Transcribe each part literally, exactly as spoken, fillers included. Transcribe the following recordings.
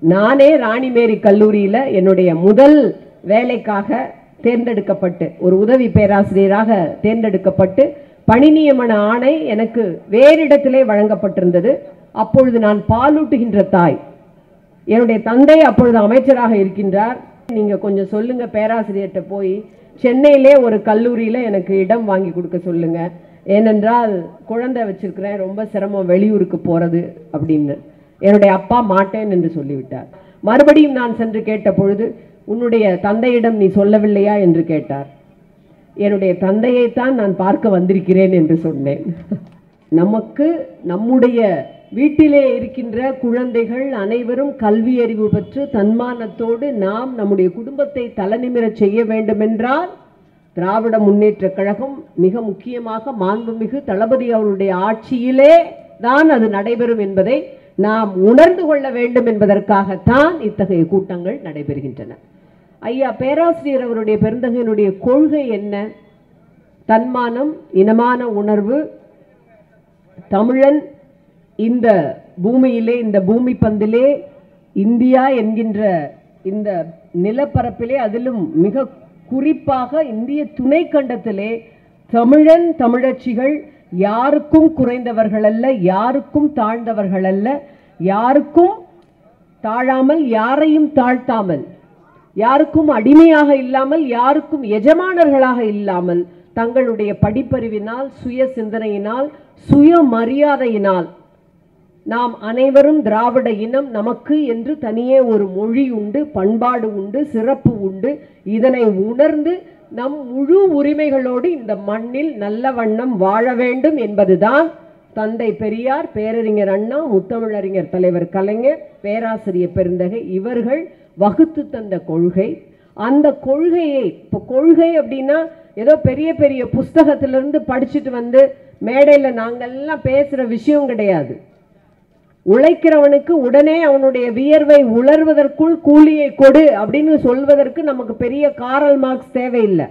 நானே ராணிமேரி கல்லூரியில என்னுடைய முதல் வேலைக்காக தேர்ந்தெடுக்கப்பட்டு ஒரு உதவி பேராசிரியராக தேர்ந்தெடுக்கப்பட்டு பணி நியமன ஆணை எனக்கு வேறு இடத்திலே வழங்கப்பட்டிருந்தது. அப்பொழுது நான் பாலூட்டுகின்ற தாய். என்னுடைய தந்தை அப்பொழுது அமைச்சராக இருக்கின்றார். நீங்க கொஞ்சம் சொல்லுங்க பேராசிரியர்கிட்ட போய் சென்னையிலே ஒரு கல்லூரியில எனக்கு இடம் வாங்கி கொடுக்க சொல்லுங்க, ஏனென்றால் குழந்தை வச்சிருக்கிறேன், ரொம்ப சிரமம் வெளியூருக்கு போறது அப்படின்னு. என்னுடைய அப்பா மாட்டேன் என்று சொல்லிவிட்டார். மறுபடியும் நான் சென்று கேட்ட பொழுது உன்னுடைய தந்தையிடம் நீ சொல்லவில்லையா என்று கேட்டார். என்னுடைய தந்தையைத்தான் நான் பார்க்க வந்திருக்கிறேன் என்று சொன்னேன். நமக்கு நம்முடைய வீட்டிலே இருக்கின்ற குழந்தைகள் அனைவரும் கல்வி அறிவு பெற்று தன்மானத்தோடு நாம் நம்முடைய குடும்பத்தை தலைநிமிர செய்ய வேண்டுமென்றால் திராவிட முன்னேற்ற கழகம் மிக முக்கியமாக மாண்புமிகு தளபதி அவருடைய ஆட்சியிலே தான் அது நடைபெறும் என்பதை நாம் உணர்ந்து கொள்ள வேண்டும் என்பதற்காகத்தான் இத்தகைய கூட்டங்கள் நடைபெறுகின்றன. ஐயா பேராசிரியர் அவருடைய பெருந்தகையினுடைய கொள்கை என்ன? தன்மானம், இனமான உணர்வு. தமிழன் இந்த பூமியிலே, இந்த பூமி பந்திலே, இந்தியா என்கின்ற இந்த நிலப்பரப்பிலே, அதிலும் மிக குறிப்பாக இந்திய துணை கண்டத்திலே தமிழன் தமிழச்சிகள் யாருக்கும் குறைந்தவர்கள் அல்ல, யாருக்கும் தாழ்ந்தவர்கள் அல்ல, யாருக்கும் தாழாமல் யாரையும் தாழ்த்தாமல், யாருக்கும் அடிமையாக இல்லாமல் யாருக்கும் எஜமானர்களாக இல்லாமல் தங்களுடைய படிப்பறிவினால், சுய சிந்தனையினால், சுய மரியாதையினால் நாம் அனைவரும் திராவிட இனம் நமக்கு என்று தனியே ஒரு மொழி உண்டு, பண்பாடு உண்டு, சிறப்பு உண்டு. இதனை உணர்ந்து நம் முழு உரிமைகளோடு இந்த மண்ணில் நல்ல வண்ணம் வாழ வேண்டும் என்பதுதான் தந்தை பெரியார், பேரறிஞர் அண்ணா, முத்தமிழறிஞர் தலைவர் கலைஞர், பேராசிரியர் பெருந்தகை இவர்கள் வகுத்து தந்த கொள்கை. அந்த கொள்கையை, இப்போ கொள்கை அப்படின்னா ஏதோ பெரிய பெரிய புஸ்தகத்திலிருந்து படிச்சுட்டு வந்து மேடையில் நாங்கள்லாம் பேசுகிற விஷயம் கிடையாது. உழைக்கிறவனுக்கு உடனே அவனுடைய வியர்வை உலர்வதற்குள் கூலியை கொடு அப்படின்னு சொல்வதற்கு நமக்கு பெரிய காரல் மார்க்ஸ் தேவையில்லை.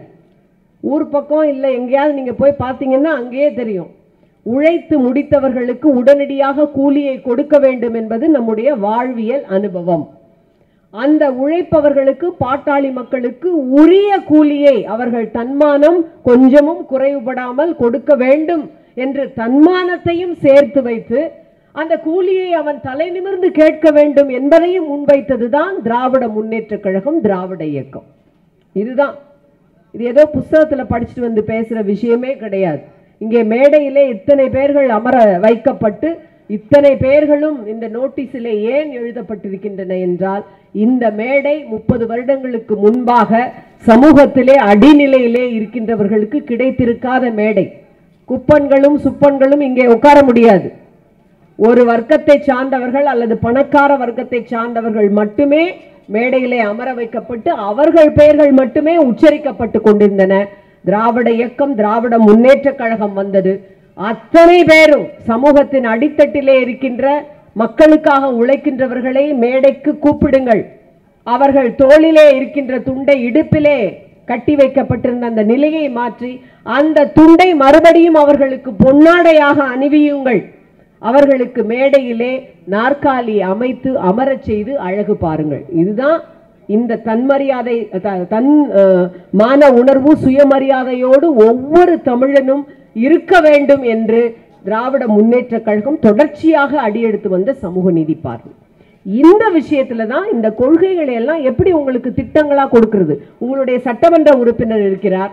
ஊர் பக்கம் இல்லை, எங்கேயாவது நீங்கள் போய் பார்த்தீங்கன்னா அங்கேயே தெரியும். உழைத்து முடித்தவர்களுக்கு உடனடியாக கூலியை கொடுக்க வேண்டும் என்பது நம்முடைய வாழ்வியல் அனுபவம். அந்த உழைப்பவர்களுக்கு, பாட்டாளி மக்களுக்கு உரிய கூலியை அவர்கள் தன்மானம் கொஞ்சமும் குறைவுபடாமல் கொடுக்க வேண்டும் என்று தன்மானத்தையும் சேர்த்து வைத்து அந்த கூலியை அவன் தலை நிமிர்ந்து கேட்க வேண்டும் என்பதையும் முன்வைத்ததுதான் திராவிட முன்னேற்ற கழகம், திராவிட இயக்கம். இதுதான். இது ஏதோ புஸ்தகத்தில் படிச்சுட்டு வந்து பேசுற விஷயமே கிடையாது. இங்கே மேடையிலே இத்தனை பேர்கள் அமர வைக்கப்பட்டு இத்தனை பேர்களும் இந்த நோட்டீஸிலே ஏன் எழுதப்பட்டிருக்கின்றன என்றால், இந்த மேடை முப்பது வருடங்களுக்கு முன்பாக சமூகத்திலே அடிநிலையிலே இருக்கின்றவர்களுக்கு கிடைத்திருக்காத மேடை. குப்பன்களும் சுப்பன்களும் இங்கே உட்கார முடியாது. ஒரு வர்க்கத்தை சார்ந்தவர்கள் அல்லது பணக்கார வர்க்கத்தை சார்ந்தவர்கள் மட்டுமே மேடையிலே அமர வைக்கப்பட்டு அவர்கள் பெயர்கள் மட்டுமே உச்சரிக்கப்பட்டு கொண்டிருந்தன. திராவிட இயக்கம், திராவிட முன்னேற்ற கழகம் வந்தது. அத்தனை பேரும் சமூகத்தின் அடித்தட்டிலே இருக்கின்ற மக்களுக்காக உழைக்கின்றவர்களை மேடைக்கு கூப்பிடுங்கள். அவர்கள் தோளிலே இருக்கின்ற துண்டை இடுப்பிலே கட்டி வைக்கப்பட்டிருந்த அந்த நிலையை மாற்றி அந்த துண்டை மறுபடியும் அவர்களுக்கு பொன்னாடையாக அணிவியுங்கள். அவர்களுக்கு மேடையிலே நாற்காலி அமைத்து அமரச் செய்து அழகு பாருங்கள். இதுதான் இந்த தன்மரியாதை, தன் மான உணர்வு, சுயமரியாதையோடு ஒவ்வொரு தமிழனும் இருக்க வேண்டும் என்று திராவிட முன்னேற்ற கழகம் தொடர்ச்சியாக அடியெடுத்து வந்த சமூக நீதி பார்வை. இந்த விஷயத்துல தான் இந்த கொள்கைகளை எல்லாம் எப்படி உங்களுக்கு திட்டங்களா கொடுக்கிறது. உங்களுடைய சட்டமன்ற உறுப்பினர் இருக்கிறார்.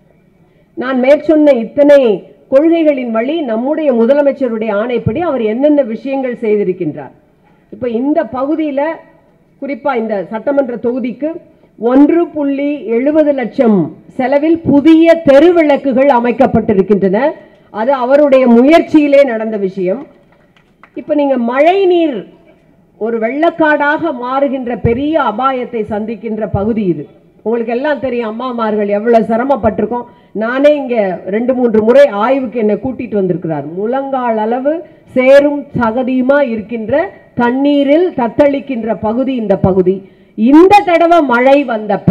நான் மேற்சொன்ன இத்தனை கொள்கைகளின் வழி நம்முடைய முதலமைச்சருடைய ஆணைப்படி அவர் என்னென்ன விஷயங்கள் செய்திருக்கின்றார். இப்ப இந்த பகுதியில குறிப்பா இந்த சட்டமன்ற தொகுதிக்கு ஒன்று புள்ளி எழுபது லட்சம் செலவில் புதிய தெருவிளக்குகள் அமைக்கப்பட்டிருக்கின்றன. அது அவருடைய முயற்சியிலே நடந்த விஷயம். இப்ப நீங்க மழை நீர் ஒரு வெள்ளக்காடாக மாறுகின்ற பெரிய அபாயத்தை சந்திக்கின்ற பகுதி இது. உங்களுக்கு எல்லாம் தெரியும், அம்மாமார்கள் எவ்வளவு சிரமப்பட்டிருக்கோம். நானே இங்க ரெண்டு மூன்று முறை ஆய்வுக்கு என்னை கூட்டிட்டு வந்திருக்கிறார். முழங்கால் அளவு சேரும் சகதியுமா இருக்கின்ற தண்ணீரில் தத்தளிக்கின்ற பகுதி இந்த பகுதி. இந்த தடவை மழை வந்தப்ப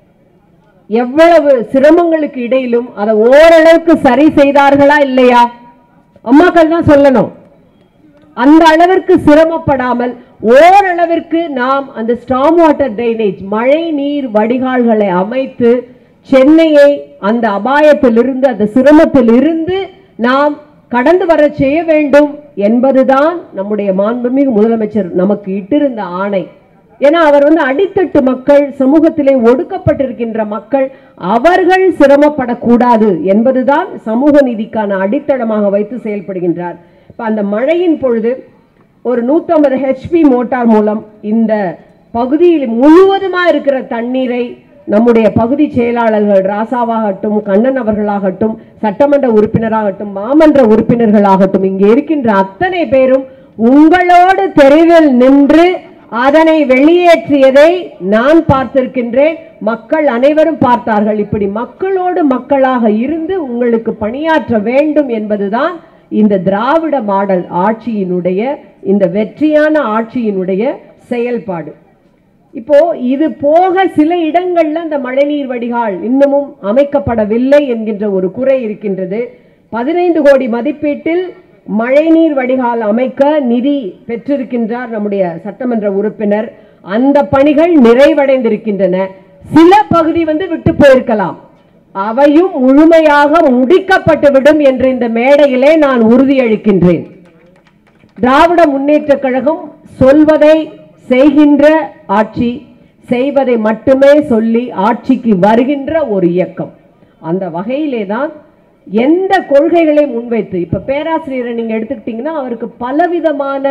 எவ்வளவு சிரமங்களுக்கு இடையிலும் அதை ஓரளவுக்கு சரி செய்தார்களா இல்லையா? அம்மாக்கள் தான் சொல்லணும். அந்த அளவிற்கு சிரமப்படாமல் ஓரளவிற்கு நாம் அந்த ஸ்டார்ம் வாட்டர் ட்ரைனேஜ் மழை நீர் வடிகால்களை அமைத்து சென்னையை அந்த அபாயத்திலிருந்து அந்த சிரமத்தில் இருந்து நாம் கடந்து வர செய்ய வேண்டும் என்பதுதான் நம்முடைய மாண்புமிகு முதலமைச்சர் நமக்கு இட்டிருந்த ஆணை. ஏன்னா அவர் வந்து அடித்தட்டு மக்கள், சமூகத்திலே ஒடுக்கப்பட்டிருக்கின்ற மக்கள், அவர்கள் சிரமப்படக்கூடாது என்பதுதான் சமூக நீதிக்கான அடித்தளமாக வைத்து செயல்படுகின்றார். இப்ப அந்த மழையின் பொழுது ஒரு நூத்தி ஐம்பது ஹெச்பி மோட்டார் மூலம் இந்த பகுதியில் முழுவதுமா இருக்கிற தண்ணீரை நம்முடைய பகுதி செயலாளர்கள் ராசாவாகட்டும், கண்ணன் அவர்களாகட்டும், சட்டமன்ற உறுப்பினராகட்டும், மாமன்ற உறுப்பினர்களாகட்டும், இங்கே இருக்கின்ற அத்தனை பேரும் உங்களோடு தெருவில் நின்று அதனை வெளியேற்றியதை நான் பார்த்திருக்கின்றேன். மக்கள் அனைவரும் பார்த்தார்கள். இப்படி மக்களோடு மக்களாக இருந்து உங்களுக்கு பணியாற்ற வேண்டும் என்பதுதான் இந்த திராவிட மாடல் ஆட்சியினுடைய, இந்த வெற்றியான ஆட்சியினுடைய செயல்பாடு. இப்போ இது போக சில இடங்கள்ல இந்த மழைநீர் வடிகால் இன்னமும் அமைக்கப்படவில்லை என்கின்ற ஒரு குறை இருக்கின்றது. பதினைந்து கோடி மதிப்பீட்டில் மழைநீர் வடிகால் அமைக்க நிதி பெற்றிருக்கின்றார் நம்முடைய சட்டமன்ற உறுப்பினர். அந்த பணிகள் நிறைவடைந்திருக்கின்றன. சில பகுதி வந்து விட்டு போயிருக்கலாம், அவையும் முழுமையாக முடிக்கப்பட்டுவிடும் என்று இந்த மேடையிலே நான் உறுதியளிக்கின்றேன். திராவிட முன்னேற்ற கழகம் சொல்வதை செய்கின்ற ஆட்சி, செய்வதை மட்டுமே சொல்லி ஆட்சிக்கு வருகின்ற ஒரு இயக்கம். அந்த வகையிலே தான் எந்த கொள்கைகளை முன்வைத்து, இப்ப பேராசிரியரை நீங்க எடுத்துக்கிட்டீங்கன்னா அவருக்கு பலவிதமான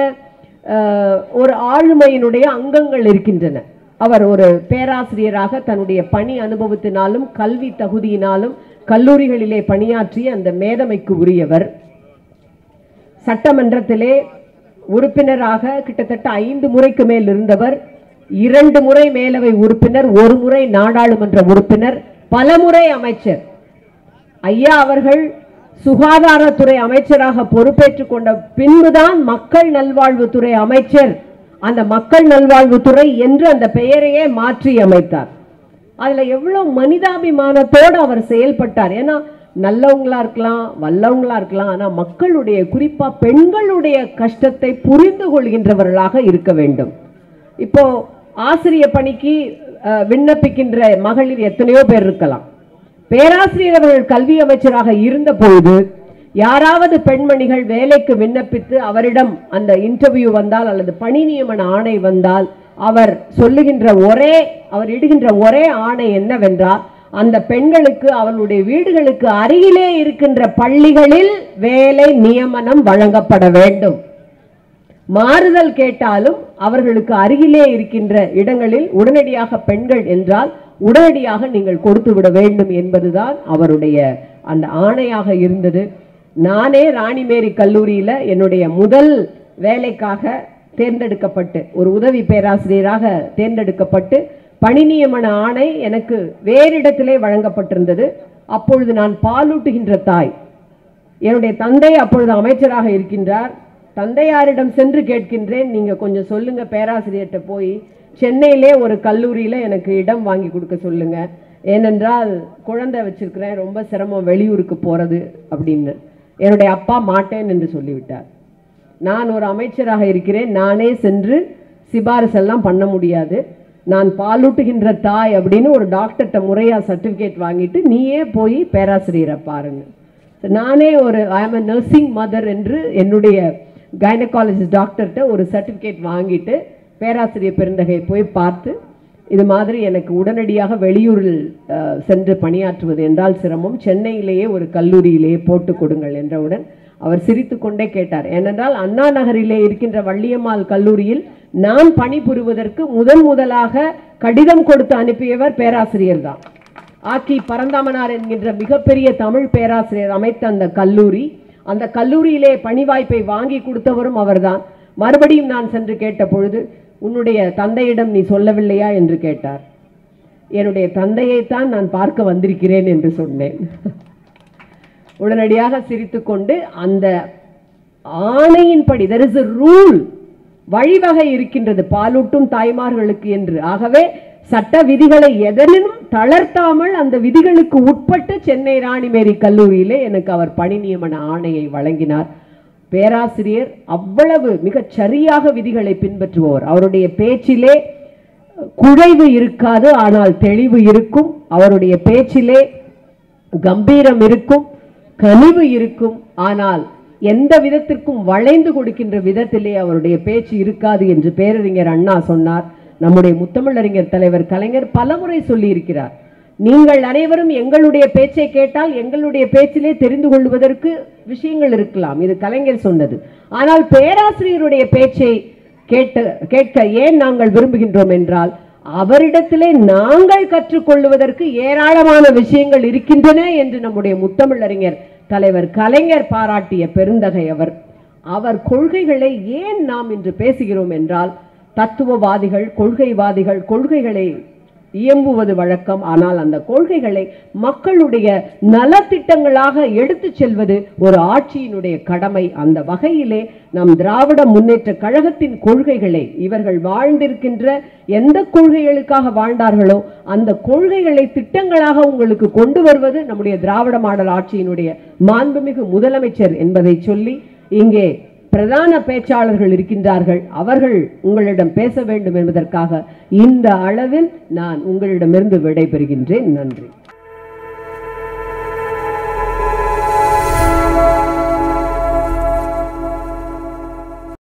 ஒரு ஆளுமையினுடைய அங்கங்கள் இருக்கின்றன. அவர் ஒரு பேராசிரியராக தன்னுடைய பணி அனுபவத்தினாலும் கல்வி தகுதியினாலும் கல்லூரிகளிலே பணியாற்றிய அந்த மேதமைக்கு உரியவர். சட்டமன்றத்திலே உறுப்பினராக கிட்டத்தட்ட ஐந்து முறைக்கு மேல் இருந்தவர். இரண்டு முறை மேலவை உறுப்பினர், ஒரு முறை நாடாளுமன்ற உறுப்பினர், பல முறை அமைச்சர். ஐயா அவர்கள் சுகாதாரத்துறை அமைச்சராக பொறுப்பேற்றுக் கொண்ட பின்புதான் மக்கள் நல்வாழ்வுத்துறை அமைச்சர், அந்த மக்கள் நல்வாழ்வுத்துறை என்று அந்த பெயரையே மாற்றி அமைத்தார். அதுல எவ்வளவு மனிதாபிமானத்தோடு அவர் செயல்பட்டார். ஏன்னா நல்லவங்களா இருக்கலாம், வல்லவங்களா இருக்கலாம், ஆனா மக்களுடைய, குறிப்பா பெண்களுடைய கஷ்டத்தை புரிந்து கொள்கின்றவர்களாக இருக்க வேண்டும். இப்போ ஆசிரியர் பணிக்கு விண்ணப்பிக்கின்ற மகளிர் எத்தனையோ பேர் இருக்கலாம். பேராசிரியர் அவர்கள் கல்வி அமைச்சராக இருந்த பொழுது யாராவது பெண்மணிகள் வேலைக்கு விண்ணப்பித்து அவரிடம் அந்த இன்டர்வியூ வந்தால் அல்லது பணி நியமன ஆணை வந்தால் அவர் சொல்லுகின்ற ஒரே, அவர் இடுகின்ற ஒரே ஆணை என்னவென்றால், அந்த பெண்களுக்கு அவர்களுடைய வீடுகளுக்கு அருகிலே இருக்கின்ற பள்ளிகளில் வேலை நியமனம் வழங்கப்பட வேண்டும். மாறுதல் கேட்டாலும் அவர்களுக்கு அருகிலே இருக்கின்ற இடங்களில் உடனடியாக பெண்கள் என்றால் உடனடியாக நீங்கள் கொடுத்து விட வேண்டும் என்பதுதான் அவருடைய அந்த ஆணையாக இருந்தது. நானே ராணிமேரி கல்லூரியில என்னுடைய முதல் வேலைக்காக தேர்ந்தெடுக்கப்பட்டு ஒரு உதவி பேராசிரியராக தேர்ந்தெடுக்கப்பட்டு பணி நியமன ஆணை எனக்கு வேறு இடத்திலே வழங்கப்பட்டிருந்தது. அப்பொழுது நான் பாலூட்டுகின்ற தாய், என்னுடைய தந்தை அப்பொழுது அமைச்சராக இருக்கின்றார். தந்தையாரிடம் சென்று கேட்கின்றேன், நீங்க கொஞ்சம் சொல்லுங்க பேராசிரியர்கிட்ட போய் சென்னையிலே ஒரு கல்லூரியில எனக்கு இடம் வாங்கி கொடுக்க சொல்லுங்க, ஏனென்றால் குழந்தை வச்சிருக்கிறேன், ரொம்ப சிரமம் வெளியூருக்கு போறது அப்படின்னு. என்னுடைய அப்பா மாட்டேன் என்று சொல்லிவிட்டார். நான் ஒரு அமைச்சராக இருக்கிறேன், நானே சென்று சிபாரிசெல்லாம் பண்ண முடியாது, நான் பாலூட்டுகின்ற தாய் அப்படின்னு ஒரு டாக்டர்கிட்ட முறையா சர்டிபிகேட் வாங்கிட்டு நீயே போய் பேராசிரியரை பாருங்க. நானே ஒரு ஐ ஆம் எ நர்சிங் மதர் என்று என்னுடைய கைனகாலஜிஸ்ட் டாக்டர்கிட்ட ஒரு சர்டிபிகேட் வாங்கிட்டு பேராசிரியர் பெருந்தகை போய் பார்த்து, இது மாதிரி எனக்கு உடனடியாக வெளியூரில் சென்று பணியாற்றுவது என்றால் சிரமம், சென்னையிலேயே ஒரு கல்லூரியிலேயே போட்டு கொடுங்கள் என்றவுடன் அவர் சிரித்து கொண்டே கேட்டார். ஏனென்றால் அண்ணா நகரிலே இருக்கின்ற வள்ளியம்மாள் கல்லூரியில் நான் பணிபுரிவதற்கு முதன் முதலாக கடிதம் கொடுத்து அனுப்பியவர் பேராசிரியர் தான். ஆக்கி பரந்தாமனார் என்கின்ற மிகப்பெரிய தமிழ் பேராசிரியர் அமைத்த அந்த கல்லூரி, அந்த கல்லூரியிலே பணி வாய்ப்பை வாங்கி கொடுத்தவரும் அவர்தான். மறுபடியும் நான் சென்று கேட்ட பொழுது, உன்னுடைய தந்தையிடம் நீ சொல்லவில்லையா என்று கேட்டார். என்னுடைய தந்தையைத்தான் நான் பார்க்க வந்திருக்கிறேன் என்று சொன்னேன். உடனடியாக சிரித்துக்கொண்டு அந்த ஆணையின்படி there is a rule, வழிவகை இருக்கின்றது பாலூட்டும் தாய்மார்களுக்கு என்று. ஆகவே சட்ட விதிகளை எதனும் தளர்த்தாமல் அந்த விதிகளுக்கு உட்பட்டு சென்னை ராணிமேரி கல்லூரியிலே எனக்கு அவர் பணி நியமன ஆணையை வழங்கினார். பேராசிரியர் அவ்வளவு மிகச் சரியாக விதிகளை பின்பற்றுபவர். அவருடைய பேச்சிலே குழைவு இருக்காது, ஆனால் தெளிவு இருக்கும். அவருடைய பேச்சிலே கம்பீரம் இருக்கும், கனிவு இருக்கும். ஆனால் எந்த விதத்திற்கும் வளைந்து கொடுக்கின்ற விதத்திலே அவருடைய பேச்சு இருக்காது என்று பேரறிஞர் அண்ணா சொன்னார். நம்முடைய முத்தமிழறிஞர் தலைவர் கலைஞர் பலமுறை சொல்லி இருக்கிறார். நீங்கள் அனைவரும் எங்களுடைய பேச்சை கேட்டால் எங்களுடைய பேச்சிலே தெரிந்து கொள்வதற்கு விஷயங்கள் இருக்கலாம், இது கலைஞர் சொன்னது. ஆனால் பேராசிரியருடைய பேச்சை கேட்ட கேட்க ஏன் நாங்கள் விரும்புகின்றோம் என்றால், அவரிடத்திலே நாங்கள் கற்றுக்கொள்வதற்கு ஏராளமான விஷயங்கள் இருக்கின்றன என்று நம்முடைய முத்தமிழறிஞர் தலைவர் கலைஞர் பாராட்டிய பெருந்தகை அவர். அவர் கொள்கைகளை ஏன் நாம் இன்று பேசுகிறோம் என்றால், தத்துவவாதிகள், கொள்கைவாதிகள் கொள்கைகளை இயம்புவது வழக்கம். ஆனால் அந்த கொள்கைகளை மக்களுடைய நலத்திட்டங்களாக எடுத்து செல்வது ஒரு ஆட்சியினுடைய கடமை. அந்த வகையிலே நம் திராவிட முன்னேற்ற கழகத்தின் கொள்கைகளை, இவர்கள் வாழ்ந்திருக்கின்ற எந்த கொள்கைகளுக்காக வாழ்ந்தார்களோ அந்த கொள்கைகளை திட்டங்களாக உங்களுக்கு கொண்டு வருவது நம்முடைய திராவிட மாடல் ஆட்சியினுடைய மாண்புமிகு முதலமைச்சர் என்பதை சொல்லி, இங்கே பிரதான பேச்சாளர்கள் இருக்கின்றார்கள், அவர்கள் உங்களிடம் பேச வேண்டும் என்பதற்காக இந்த அளவில் நான் உங்களிடமிருந்து விடைபெறுகின்றேன். நன்றி.